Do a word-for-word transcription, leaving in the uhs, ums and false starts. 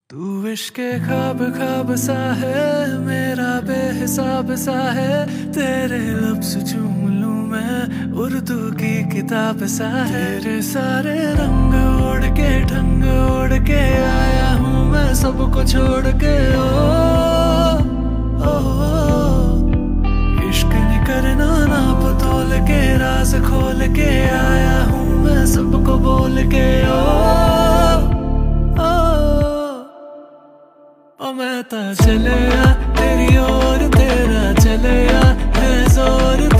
तू इश्क के ख्वाब ख्वाब सा है, मेरा बेहिसाब सा है। तेरे लफ्ज़ चूम लूं मैं, उर्दू की किताब सा है। तेरे सारे रंग ओढ़ के ढंग ओढ़ के आया हूँ मैं, सबको छोड़ के। ओ, ओ, ओ इश्क नहीं करना नाप तोल के, राज खोल के आया हूँ मैं, सबको बोल के। ओ, ओ मैं ता चले आ तेरी ओर, तेरा चले आ है जोर।